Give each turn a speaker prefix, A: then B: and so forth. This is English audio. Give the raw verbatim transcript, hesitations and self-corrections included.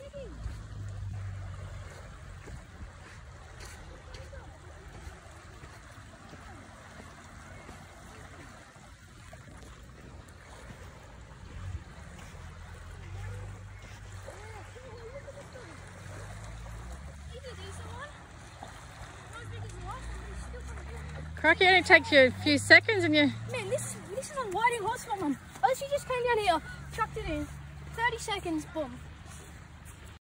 A: Crikey, it only takes you a few seconds and you...
B: Man, this this is a whiting hotspot one. Oh, she just came down here, chucked it in. thirty seconds, boom.